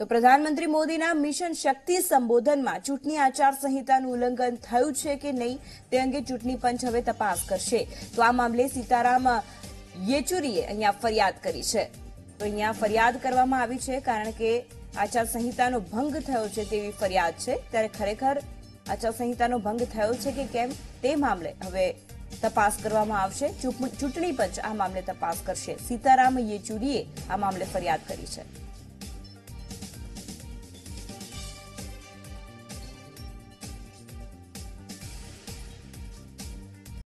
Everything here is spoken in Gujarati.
તો પ્રધાનમંત્રી મોદીના મિશન શક્તિ સંબોધનમાં ચૂંટણી આચારસંહિતાનું ઉલ્લંઘન થયું છે કે નહીં તે અંગે ચૂંટણી પંચ હવે તપાસ કરશે. તો આ મામલે સીતારામ યેચુરીએ અહીંયા ફરિયાદ કરી છે. તો અહીંયા ફરિયાદ કરવામાં આવી છે કારણ કે આચારસંહિતાનો ભંગ થયો છે તેવી ફરિયાદ છે. ત્યારે ખરેખર આચારસંહિતાનો ભંગ થયો છે કે કેમ તે મામલે હવે તપાસ કરવામાં આવશે. ચૂંટણી પંચ આ મામલે તપાસ કરશે. સીતારામ યેચુરીએ આ મામલે ફરિયાદ કરી છે.